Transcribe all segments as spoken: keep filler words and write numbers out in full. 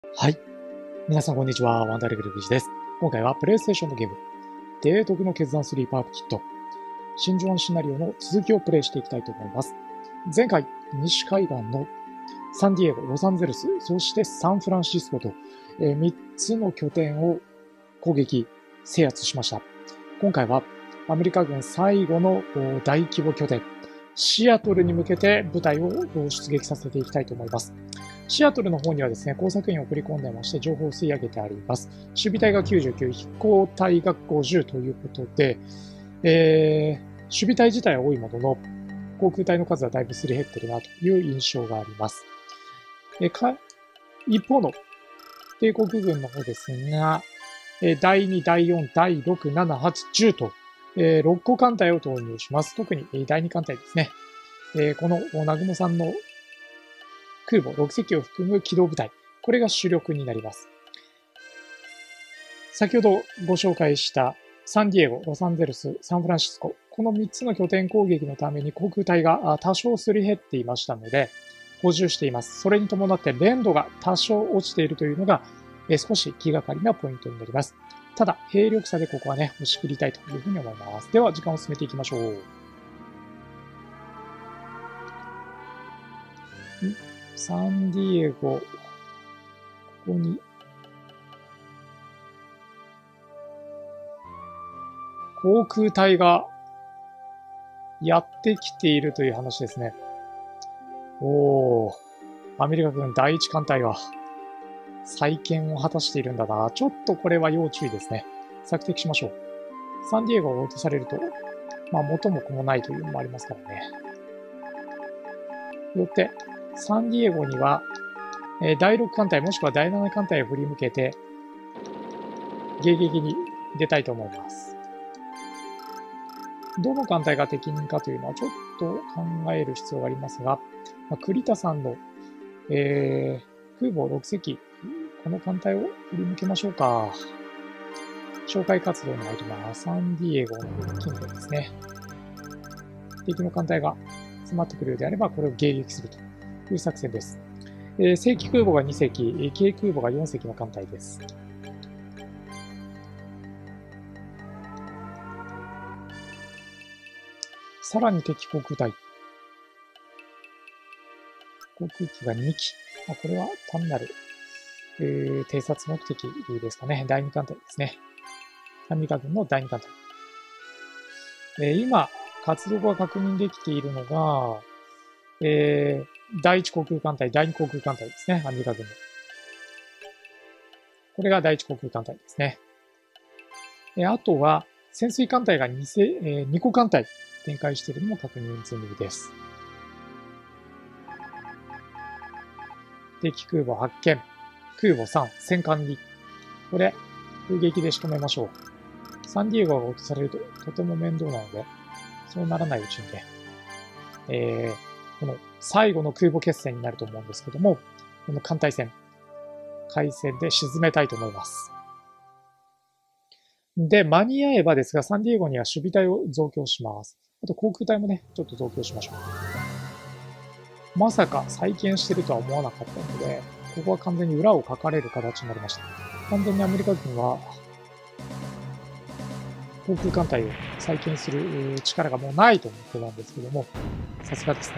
はい。皆さんこんにちは。ワンダーレベルビジです。今回はプレイステーションのゲーム、提督の決断スリーパープキット、真珠湾シナリオの続きをプレイしていきたいと思います。前回、西海岸のサンディエゴ、ロサンゼルス、そしてサンフランシスコと、えー、みっつの拠点を攻撃、制圧しました。今回はアメリカ軍最後の大規模拠点、シアトルに向けて部隊を出撃させていきたいと思います。シアトルの方にはですね、工作員を送り込んでまして、情報を吸い上げてあります。守備隊がきゅうじゅうきゅう、飛行隊がごじゅうということで、えー、守備隊自体は多いものの、航空隊の数はだいぶすり減ってるなという印象があります。えか一方の帝国軍の方ですが、だいに、だいよん、だいろく、なな、はち、じゅうと、えー、ろっこ艦隊を投入します。特にだいに艦隊ですね。えー、この南雲さんの空母ろく隻を含む機動部隊、これが主力になります。先ほどご紹介したサンディエゴ、ロサンゼルス、サンフランシスコ、このみっつの拠点攻撃のために航空隊が多少すり減っていましたので、補充しています。それに伴って連度が多少落ちているというのが少し気がかりなポイントになります。ただ、兵力差でここはね、押し切りたいというふうに思います。では、時間を進めていきましょう。サンディエゴ、ここに、航空隊がやってきているという話ですね。おー、アメリカ軍だいいち艦隊が再建を果たしているんだな。ちょっとこれは要注意ですね。索敵しましょう。サンディエゴを落とされると、まあ元も子もないというのもありますからね。よって、サンディエゴには、えー、だいろく艦隊もしくはだいなな艦隊を振り向けて、迎撃に出たいと思います。どの艦隊が適任かというのはちょっと考える必要がありますが、まあ、栗田さんの、えー、空母ろく隻、この艦隊を振り向けましょうか。紹介活動に入ります。サンディエゴの近辺ですね。敵の艦隊が詰まってくるようであれば、これを迎撃するという作戦です。えー、正規空母がに隻、軽空母がよん隻の艦隊です。さらに敵航空隊。航空機がに機。まあ、これは単なる、えー、偵察目的ですかね。だいに艦隊ですね。アメリカ軍のだいに艦隊。えー、今、活動が確認できているのが、えー、だいいち航空艦隊、だいに航空艦隊ですね。アメリカ軍の。これがだいいち航空艦隊ですね。えー、あとは、潜水艦隊が 2, せ、えー、に個艦隊展開しているのも確認済みです。敵空母発見。空母さん、戦艦に。これ、空撃で仕留めましょう。サンディエゴが落とされるととても面倒なので、そうならないうちにね、えー、この最後の空母決戦になると思うんですけども、この艦隊戦、海戦で沈めたいと思います。で、間に合えばですが、サンディエゴには守備隊を増強します。あと航空隊もね、ちょっと増強しましょう。まさか再建してるとは思わなかったので、ここは完全に裏をかかれる形になりました。完全にアメリカ軍は、航空艦隊を再建する力がもうないと思ってたんですけども、さすがですね。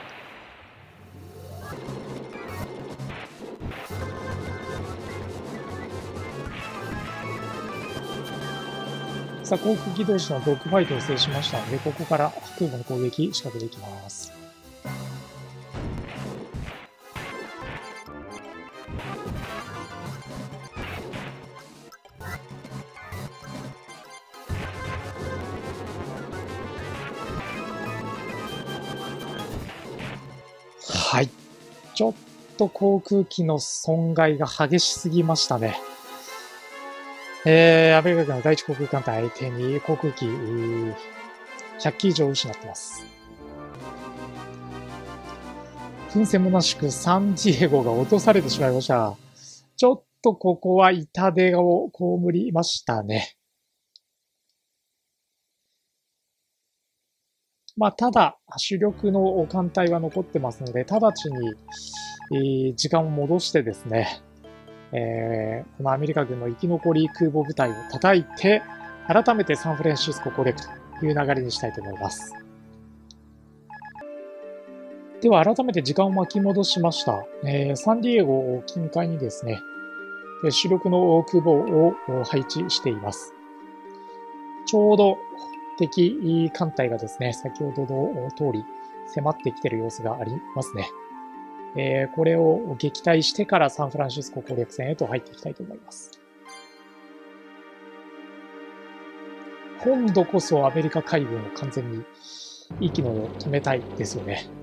さあ、航空機同士のドッグファイトを制しましたので、ここから空母の攻撃仕掛けていきます。はい。ちょっと航空機の損害が激しすぎましたね。えー、アメリカ軍のだいいち航空艦隊相手に航空機ひゃっ機以上失ってます。噴射もなしくサンディエゴが落とされてしまいました。ちょっとここは痛手を被りましたね。まあ、ただ、主力の艦隊は残ってますので、直ちに、えー、時間を戻してですね、 えー、このアメリカ軍の生き残り空母部隊を叩いて、改めてサンフランシスコ攻略という流れにしたいと思います。では改めて時間を巻き戻しました。えー、サンディエゴ近海にですね、主力の空母を配置しています。ちょうど敵艦隊がですね、先ほどの通り迫ってきている様子がありますね。えー、これを撃退してからサンフランシスコ攻略戦へと入っていきたいと思います。今度こそアメリカ海軍を完全に息のを止めたいですよね。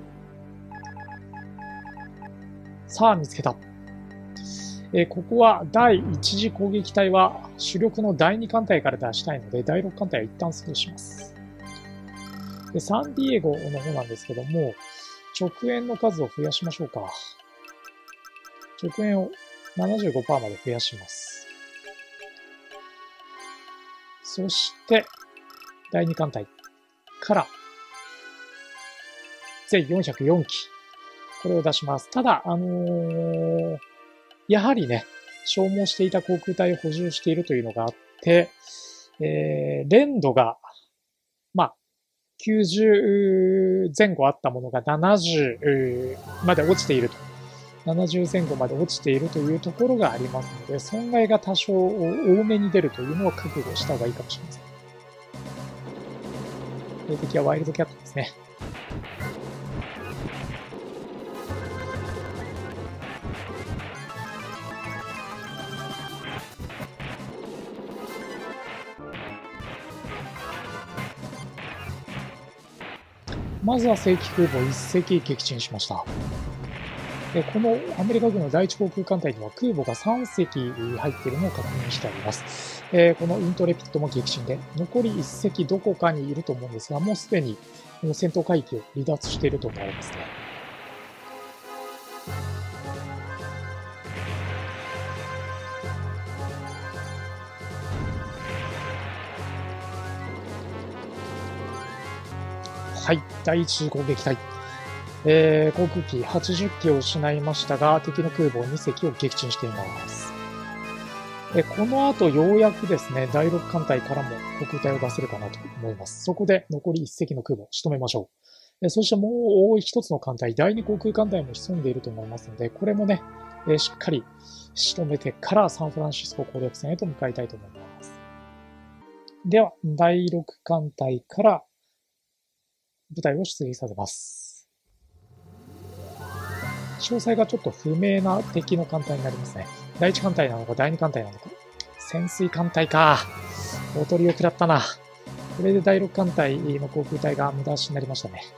さあ見つけた。えー、ここはだいいち次攻撃隊は主力のだいに艦隊から出したいので、だいろく艦隊は一旦スルーします。で、サンディエゴの方なんですけども、直縁の数を増やしましょうか。直縁を ななじゅうごパーセント まで増やします。そして、だいに艦隊から全よんひゃくよんき。これを出します。ただ、あのー、やはりね、消耗していた航空隊を補充しているというのがあって、えー、連度が、まあ、きゅうじゅうぜん後あったものがななじゅうまで落ちていると。ななじゅうぜん後まで落ちているというところがありますので、損害が多少多めに出るというのは覚悟した方がいいかもしれません。敵はワイルドキャットですね。まずは正規空母いっ隻撃沈しました。このアメリカ軍の第一航空艦隊には空母がさん隻入っているのを確認してあります。このイントレピッドも撃沈で、残りいっ隻どこかにいると思うんですが、もうすでに戦闘海域を離脱していると思われますね。はい、第一次攻撃隊。えー、航空機はちじゅっきを失いましたが、敵の空母に隻を撃沈しています。えこの後、ようやくですね、だいろく艦隊からも航空隊を出せるかなと思います。そこで残りいっ隻の空母を仕留めましょう。えそしてもう一つの艦隊、だいに航空艦隊も潜んでいると思いますので、これもね、えしっかり仕留めてからサンフランシスコ攻略戦へと向かいたいと思います。では、だいろく艦隊から部隊を出撃させます。詳細がちょっと不明な敵の艦隊になりますね。だいいち艦隊なのかだいに艦隊なのか。潜水艦隊か。大鳥を食らったな。これでだいろく艦隊の航空隊が無駄足になりましたね。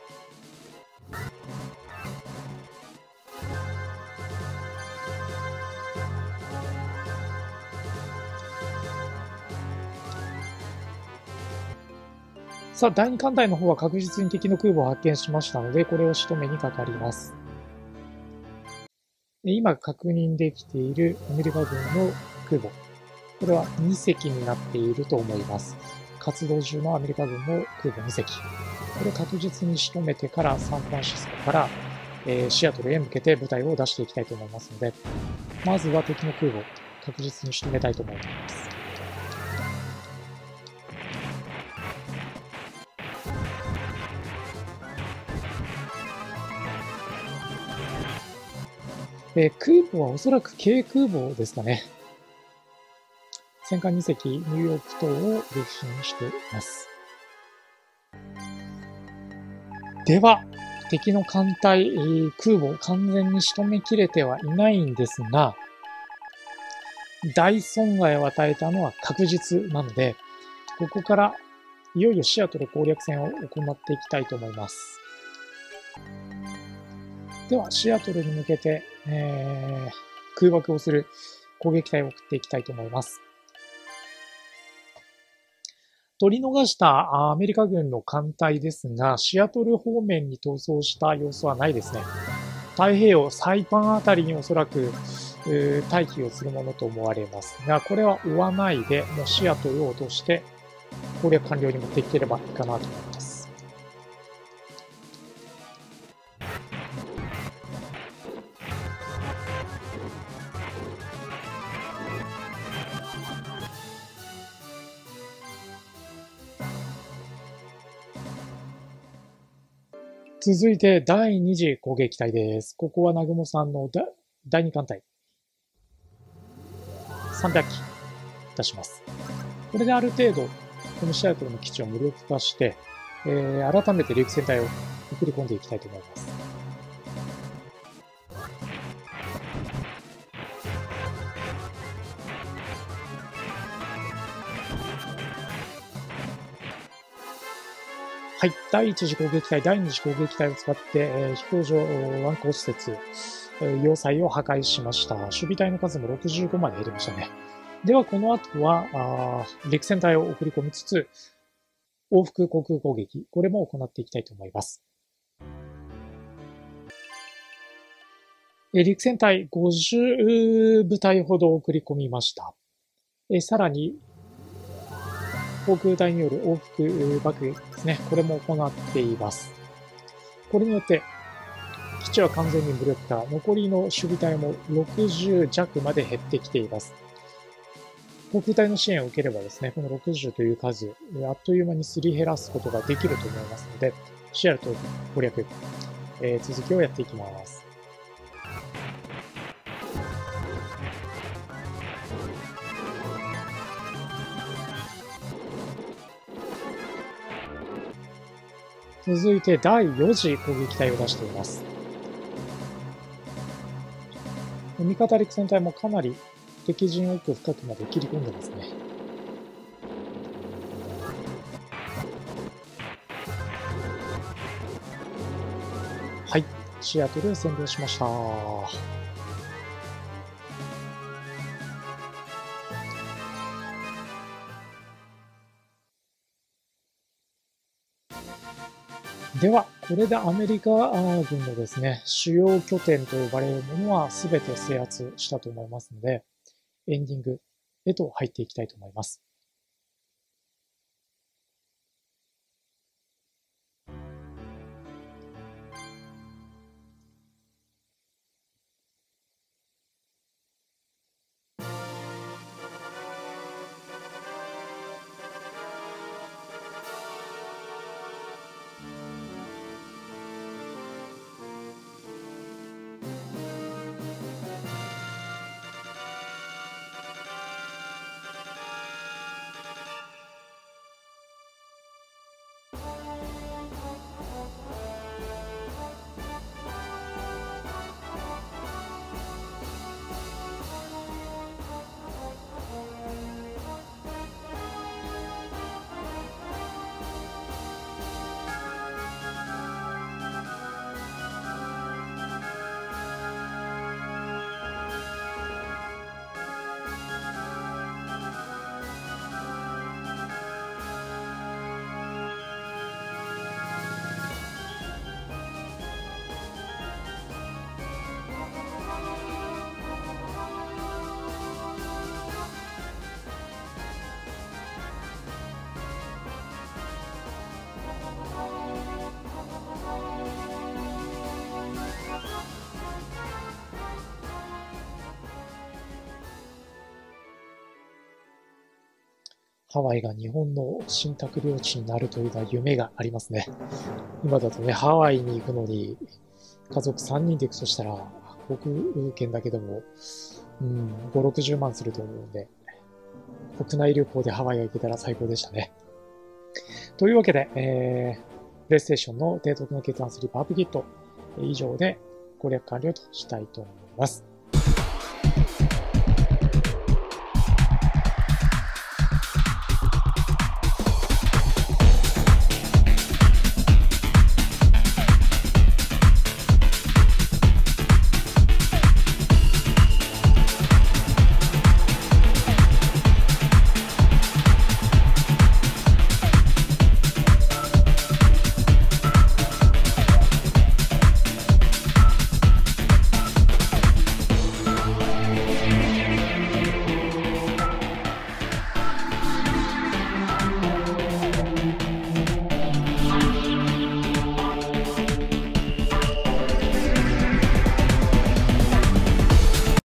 さあ、だいに艦隊の方は確実に敵の空母を発見しましたので、これを仕留めにかかります。今確認できているアメリカ軍の空母。これはに隻になっていると思います。活動中のアメリカ軍の空母に隻。これを確実に仕留めてからサンフランシスコから、えー、シアトルへ向けて部隊を出していきたいと思いますので、まずは敵の空母を確実に仕留めたいと思います。えー、空母はおそらく軽空母ですかね。戦艦に隻、ニューヨーク等を撃沈しています。では、敵の艦隊、空母を完全に仕留めきれてはいないんですが、大損害を与えたのは確実なので、ここからいよいよシアトル攻略戦を行っていきたいと思います。では、シアトルに向けて、えー、空爆をする攻撃隊を送っていきたいと思います。取り逃したアメリカ軍の艦隊ですが、シアトル方面に逃走した様子はないですね。太平洋、サイパンあたりにおそらく待機をするものと思われますが、これは追わないで、もうシアトルを落として攻略完了に持っていければいいかなと思います。 続いてだいに次攻撃隊です。ここは南雲さんのだいに艦隊。さんびゃく機出します。これである程度、このシアトルの基地を無力化して、えー、改めて陸戦隊を送り込んでいきたいと思います。はい。だいいち次攻撃隊、だいに次攻撃隊を使って、えー、飛行場、湾口施設、えー、要塞を破壊しました。守備隊の数もろくじゅうごまで減りましたね。では、この後は、あ陸戦隊を送り込みつつ、往復航空攻撃、これも行っていきたいと思います。えー、陸戦隊ごじゅう部隊ほど送り込みました。えー、さらに、航空隊による往復爆撃ですね。これも行っています。これによって、基地は完全に無力化。残りの守備隊もろくじゅう弱まで減ってきています。航空隊の支援を受ければですね、このろくじゅうという数、あっという間にすり減らすことができると思いますので、シアトル攻略、えー、続きをやっていきます。続いてだいよ次攻撃隊を出しています。味方陸戦隊もかなり敵陣奥深くまで切り込んでますね。はい、シアトル占領しました。では、これでアメリカ軍のですね、主要拠点と呼ばれるものは全て制圧したと思いますので、エンディングへと入っていきたいと思います。ハワイが日本の新宅領地になるというのは夢がありますね。今だとね、ハワイに行くのに、家族さんにんで行くとしたら、航空券だけでも、うん、ご、ろくじゅうまんすると思うので、国内旅行でハワイが行けたら最高でしたね。というわけで、えー、プレイステーションの提督の決断するパープキット、以上で攻略完了としたいと思います。